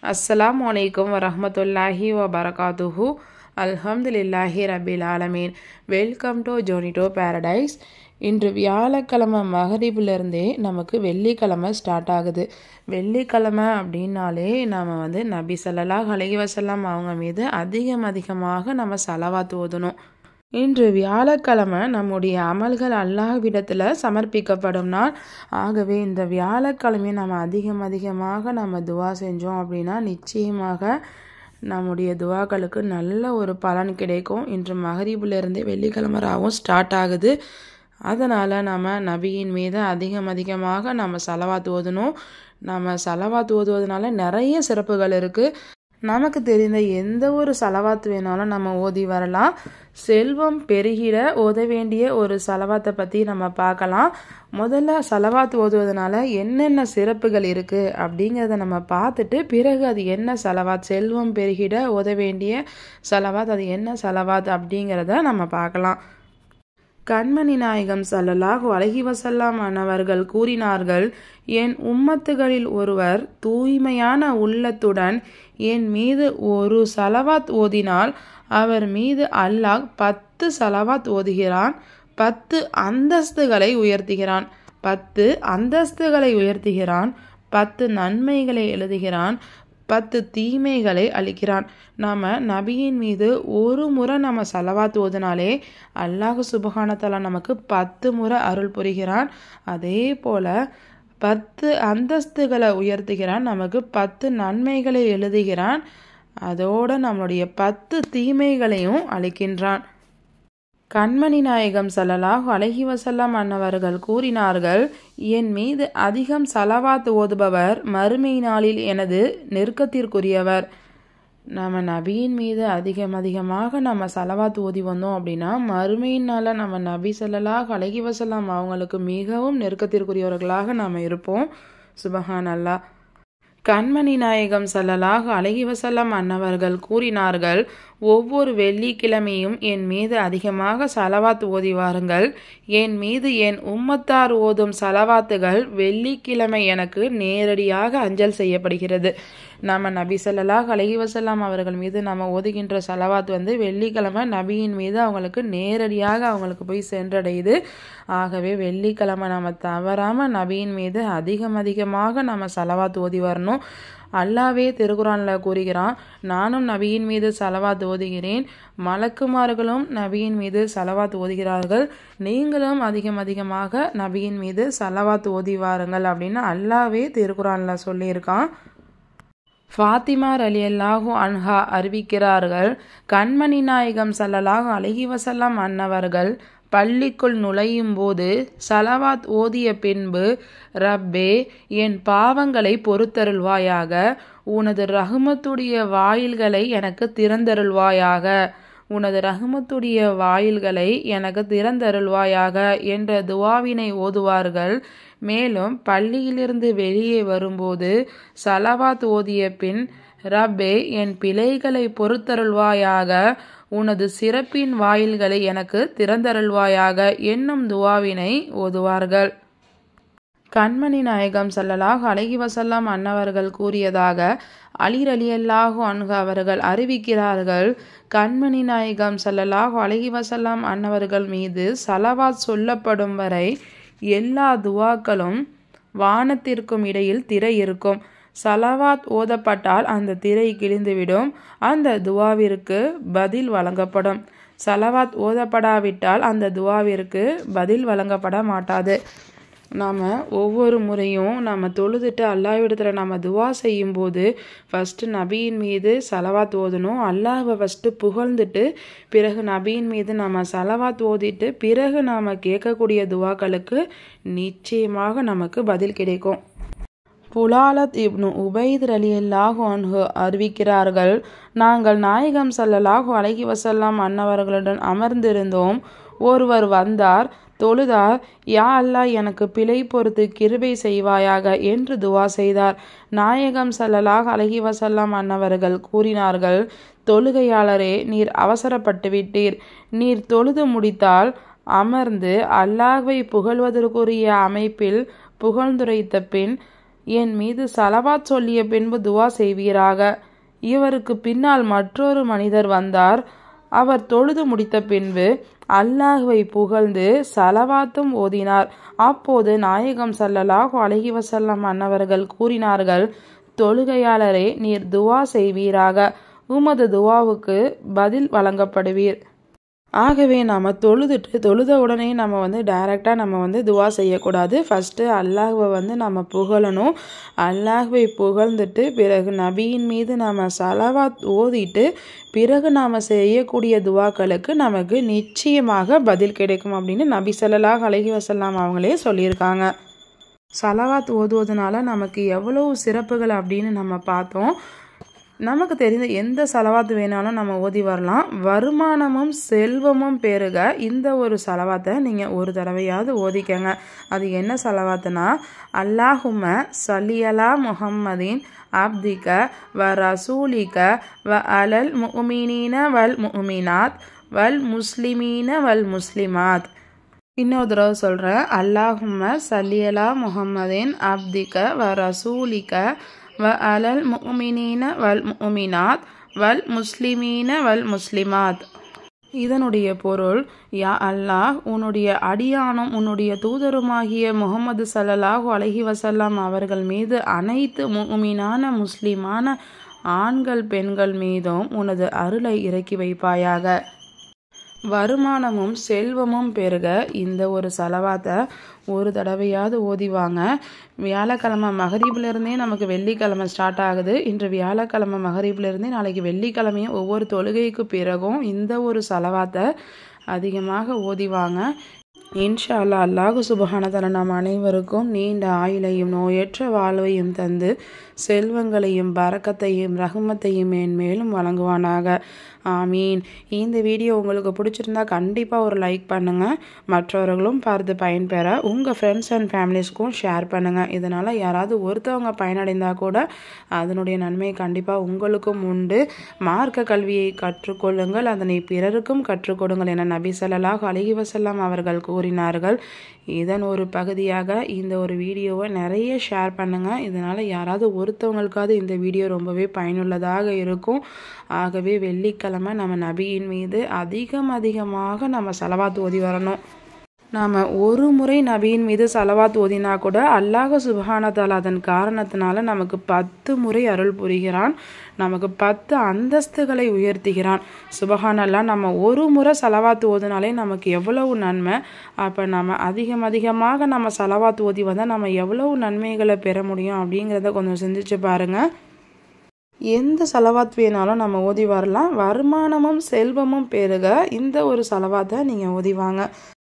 அஸ்ஸலாமு அலைக்கும் வரஹ்மத்துல்லாஹி வபரகாத்துஹு. அல்ஹம்துலில்லாஹி ரபில் ஆலமீன். Welcome to journey to paradise. இன்று வியாழக்கிழமை மகரிபிலிருந்தே நமக்கு வெள்ளிக்கிழமை ஸ்டார்ட் ஆகுது. வெள்ளிக்கிழமை அப்படின்னாலே நம்ம நபி ஸல்லல்லாஹு அலைஹி வஸல்லம் அவங்க மீது அதிகமாக நம்ம ஸலவாத் ஓதணும். இன்று வியாழக்கிழமை நம்முடைய அமல்கள் அல்லாஹ்விடத்தில் சமர்ப்பிக்கப்படும் நாள். ஆகவே இந்த வியாழக்கிழமையை நம்ம அதிகமாக நம்ம துவா செஞ்சோம் அப்படின்னா நிச்சயமாக நம்முடைய துவாக்களுக்கு நல்ல ஒரு பலன் கிடைக்கும். இன்று மகரிபிலிருந்தே வெள்ளிக்கிழமை ராவும் ஸ்டார்ட் ஆகுது. அதனால் நம்ம நபியின் மீது அதிகமாக நம்ம ஸலவாத் ஓதணும். நம்ம ஸலவாத் ஓதுவதனால நிறைய சிறப்புகள் இருக்குது. நமக்கு தெரிந்த எந்த ஒரு ஸலவாத் வேணாலும் நம்ம ஓதி வரலாம். செல்வம் பெருகிட ஓத வேண்டிய ஒரு ஸலவாத்தை பற்றி நம்ம பார்க்கலாம். முதல்ல ஸலவாத் ஓதுவதனால என்னென்ன சிறப்புகள் இருக்குது அப்படிங்கிறத நம்ம பார்த்துட்டு பிறகு அது என்ன ஸலவாத், செல்வம் பெருகிட ஓத வேண்டிய ஸலவாத், அது என்ன ஸலவாத் அப்படிங்கிறத நம்ம பார்க்கலாம். கண்மணி நாயகம் ஸல்லல்லாஹு அலைஹி வஸல்லம் அவர்கள் கூறினார்கள், என் உம்மத்துகளில் ஒருவர் தூய்மையான உள்ளத்துடன் என் மீது ஒரு ஸலவாத் ஓதினால் அவர் மீது அல்லாஹ் 10 ஸலவாத் ஓதுகிறான், 10 அந்தஸ்துகளை உயர்த்துகிறான், 10 அந்தஸ்துகளை உயர்த்துகிறான், 10 நன்மைகளை எழுதுகிறான், 10 தீமைகளை அளிக்கிறான். நாம் நபியின் மீது ஒரு முறை நம்ம ஸலவாத் ஓதுனாலே அல்லாஹ் சுப்ஹானஹு வ தஆலா நமக்கு 10 முறை அருள் புரிகிறான். அதே போல் 10 அந்தஸ்துகளை உயர்த்துகிறான், நமக்கு 10 நன்மைகளை எழுதுகிறான், அதோடு நம்முடைய 10 தீமைகளையும் அளிக்கின்றான். கண்மணி நாயகம் ஸல்லல்லாஹு அலைஹி வஸல்லம் அவர்கள் கூறினார்கள், என் மீது அதிகம் ஸலவாத் ஓதுபவர் மறுமை நாளில் எனது நெருக்கத்திற்குரியவர். நம்ம நபியின் மீது அதிகமாக நம்ம ஸலவாத் ஓதி வந்தோம் அப்படின்னா மறுமையினால் நம்ம நபி ஸல்லல்லாஹு அலைஹி வஸல்லம் அவங்களுக்கு மிகவும் நெருக்கத்திற்குரியவர்களாக நாம் இருப்போம். சுபஹான் அல்லாஹ். கண்மணி நாயகம் ஸல்லல்லாஹு அலைஹி வஸல்லம் அவர்கள் கூறினார்கள், ஒவ்வொரு வெள்ளிக்கிழமையும் என் மீது அதிகமாக ஸலவாத் ஓதி வாருங்கள். என் மீது என் உம்மத்தார் ஓதும் ஸலவாத்துகள் வெள்ளிக்கிழமை எனக்கு நேரடியாக அஞ்சல் செய்யப்படுகிறது. நம்ம நபி ஸல்லல்லாஹு அலைஹி வஸல்லம் அவர்கள் மீது நம்ம ஓதுகின்ற ஸலவாத் வெள்ளிக்கிழமை நபியின் மீது அவங்களுக்கு நேரடியாக அவங்களுக்கு போய் சென்றடையுது. ஆகவே வெள்ளிக்கிழமை நம்ம தவறாமல் நபியின் மீது அதிகமாக நம்ம ஸலவாத் ஓதி வரணும். அல்லாவே திருக்குரானில் கூறுகிறான், நானும் நபியின் மீது ஸலவாத் ஓதுகிறேன், மலக்குமார்களும் நபியின் மீது ஸலவாத் ஓதுகிறார்கள், நீங்களும் அதிகமாக நபியின் மீது ஸலவாத் ஓதி வாருங்கள் அப்படின்னு அல்லாவே திருக்குரானில் சொல்லியிருக்கான். ஃபாத்திமா ரலியல்லாஹு அன்ஹா அறிவிக்கிறார்கள், கண்மணி நாயகம் ஸல்லல்லாஹு அலைஹி வஸல்லம் அவர்கள் பள்ளிக்குள் நுழையும் போது ஸலவாத் ஓதிய பின்பு, ரப்பே என் பாவங்களை பொறுத்தருள்வாயாக, உனது ரஹ்மத்துடைய வாயில்களை எனக்கு திறந்தருள்வாயாக, உனது ரஹ்மத்துடைய வாயில்களை எனக்கு திறந்தருள்வாயாக என்ற துவாவினை ஓதுவார்கள். மேலும் பள்ளியிலிருந்து வெளியே வரும்போது ஸலவாத் ஓதிய பின், ரப்பே என் பிழைகளை பொறுத்தருள்வாயாக, உனது சிறப்பின் வாயில்களை எனக்கு திறந்தருள்வாயாக என்னும் துவாவினை ஓதுவார்கள். கண்மணி நாயகம் ஸல்லல்லாஹு அலைஹி வஸல்லம் அவர்கள் கூறியதாக அலி ரலியல்லாஹு அன்ஹு அவர்கள் அறிவிக்கிறார்கள், கண்மணி நாயகம் ஸல்லல்லாஹு அலைஹி வஸல்லம் அவர்கள் மீது ஸலவாத் சொல்லப்படும் வரை எல்லா துவாக்களும் வானத்திற்கும் இடையில் திரை இருக்கும். ஸலவாத் ஓதப்பட்டால் அந்த திரை கிழிந்துவிடும், அந்த துவாவிற்கு பதில் வழங்கப்படும். ஸலவாத் ஓதப்படாவிட்டால் அந்த துவாவிற்கு பதில் வழங்கப்பட மாட்டாது. நாம் ஒவ்வொரு முறையும் நம்ம தொழுதுட்டு அல்லாஹ்விடத்தில் நம்ம துவா செய்யும்போது ஃபஸ்ட்டு நபியின் மீது ஸலவாத் ஓதணும். அல்லாஹ்வை ஃபஸ்ட்டு புகழ்ந்துட்டு பிறகு நபியின் மீது நம்ம ஸலவாத் ஓதிட்டு பிறகு நாம் கேட்கக்கூடிய துவாக்களுக்கு நிச்சயமாக நமக்கு பதில் கிடைக்கும். புலாலத் இப்னு உபைத் ரலியல்லாஹு அன்ஹு அறிவிக்கிறார்கள், நாங்கள் நாயகம் ஸல்லல்லாஹு அலைஹி வஸல்லம் அவர்களுடன் அமர்ந்திருந்தோம். ஒருவர் வந்தார், தொழுதார், யா அல்லாஹ் எனக்கு பிழை பொறுத்து கிருபை செய்வாயாக என்று துவா செய்தார். நாயகம் ஸல்லல்லாஹு அலைஹி வஸல்லம் அவர்கள் கூறினார்கள், தொழுகையாளரே, நீர் அவசரப்பட்டு விட்டீர். நீர் தொழுது முடித்தால் அமர்ந்து அல்லாஹ்வை புகழ்வதற்குரிய அமைப்பில் புகழ்ந்துரைத்த பின் என் மீது சலவாத் சொல்லிய பின்பு துவா செய்வீராக. இவருக்கு பின்னால் மற்றொரு மனிதர் வந்தார். அவர் தொழுது முடித்த பின்பு அல்லாஹ்வை புகழ்ந்து சலவாத்தும் ஓதினார். அப்போது நாயகம் ஸல்லல்லாஹு அலைஹி வஸல்லம் அன்னவர்கள் கூறினார்கள், தொழுகையாளரே, நீர் துவா செய்வீராக, உமது துவாவுக்கு பதில் வழங்கப்படுவீர். ஆகவே நாம் தொழுத உடனே நம்ம டைரெக்டாக துவா செய்யக்கூடாது. ஃபஸ்ட்டு அல்லாஹ்வை நம்ம புகழணும். அல்லாஹ்வை புகழ்ந்துட்டு பிறகு நபியின் மீது நாம் சலவாத் ஓதிட்டு பிறகு நாம் செய்யக்கூடிய துவாக்களுக்கு நமக்கு நிச்சயமாக பதில் கிடைக்கும் அப்படின்னு நபி ஸல்லல்லாஹு அலைஹி வஸல்லம் அவங்களே சொல்லியிருக்காங்க. சலவாத் ஓதுவதனால நமக்கு எவ்வளவு சிறப்புகள் அப்படின்னு நம்ம பார்த்தோம். நமக்கு தெரிந்த எந்த சலவாத்து வேணாலும் நம்ம ஓதி வரலாம். வருமானமும் செல்வமும் பெருக இந்த ஒரு சலவாத்தை நீங்கள் ஒரு தடவையாவது ஓதிக்கங்க. அது என்ன சலவாத்துனா, அல்லாஹும்ம ஸல்லி அலா முஹம்மதின் அப்திக வ ரசூலிக வ அலல் முஃமினீன வல் முஃமினாத் வல் முஸ்லிமீன வல் முஸ்லிமாத். இன்னொரு தடவை சொல்கிறேன். அல்லாஹும்ம ஸல்லி அலா முஹம்மதின் அப்திக வ ரசூலிக வ அலல் முஃமினீன வல் முஃமினாத் வல் முஸ்லிமீன வல் முஸ்லிமாத். இதனுடைய பொருள், யா அல்லாஹ், உன்னுடைய அடியானும் உன்னுடைய தூதருமாகிய முஹம்மது ஸல்லல்லாஹு அலைஹி வஸல்லம் அவர்கள் மீது அனைத்து முஃமினான முஸ்லிமான ஆண்கள் பெண்கள் மீதும் உனது அருளை இறக்கி வைப்பாயாக. வருமானமும் செல்வமும் பெருக இந்த ஒரு சலவாத்தை ஒரு தடவையாவது ஓதிவாங்க. வியாழக்கிழமை மகரிபிலிருந்தே நமக்கு வெள்ளிக்கிழமை ஸ்டார்ட் ஆகுது. இன்று வியாழக்கிழமை மகரிபிலிருந்தே நாளைக்கு வெள்ளிக்கிழமையும் ஒவ்வொரு தொழுகைக்கு பிறகும் இந்த ஒரு சலவாத்தை அதிகமாக ஓதிவாங்க. இன்ஷா அல்லாஹ். அல்லாஹு சுப்ஹானஹு வ தஆலா நாம் அனைவருக்கும் நீண்ட ஆயுளையும் நோயற்ற வாழ்வையும் தந்து செல்வங்களையும் பரக்கத்தையும் ரஹ்மத்தையும் மேன்மேலும் வழங்குவானாக. ஆமீன். இந்த வீடியோ உங்களுக்கு பிடிச்சிருந்தா கண்டிப்பாக ஒரு லைக் பண்ணுங்கள். மற்றவர்களும் பார்த்து பயன்பெற உங்கள் ஃப்ரெண்ட்ஸ் அண்ட் ஃபேமிலிஸ்க்கும் ஷேர் பண்ணுங்கள். இதனால் யாராவது ஒருத்தவங்க பயனடைந்தால் கூட அதனுடைய நன்மை கண்டிப்பாக உங்களுக்கும் உண்டு. மார்க்க கல்வியை கற்றுக்கொள்ளுங்கள், அதனை பிறருக்கும் கற்றுக் கொடுங்கள் என நபி ஸல்லல்லாஹு அலைஹி வஸல்லம் அவர்கள் கூறினார்கள். இதன் ஒரு பகுதியாக இந்த ஒரு வீடியோவை நிறைய ஷேர் பண்ணுங்கள். இதனால் யாராவது ஒருத்தவங்களுக்காவது இந்த வீடியோ ரொம்பவே பயனுள்ளதாக இருக்கும். ஆகவே வெள்ளிக்கிழமை நம்ம நபியின் மீது அதிகமாக நம்ம சலவாத் ஓதி வரணும். நாம் ஒரு முறை நபியின் மீது சலவாத் ஓதினா கூட அல்லாஹ் சுப்ஹானஹு வ தஆலா அதன் காரணத்தினால நமக்கு 10 முறை அருள் புரிகிறான். நமக்கு 10 அந்தஸ்துகளை உயர்த்துகிறான். சுப்ஹானல்லாஹ். நம்ம ஒரு முறை சலவாத் ஓதினாலே நமக்கு எவ்வளவு நன்மை. அப்போ நம்ம அதிகமாக நம்ம சலவாத் ஓதி வந்தால் நம்ம எவ்வளவு நன்மைகளை பெற முடியும் அப்படிங்கிறத கொஞ்சம் சிந்திச்சு பாருங்கள். எந்த சலவாத் வேணாலும் நம்ம ஓதி வரலாம். வருமானமும் செல்வமும் பெருக இந்த ஒரு சலவாத்தை நீங்கள் ஓதிவாங்க.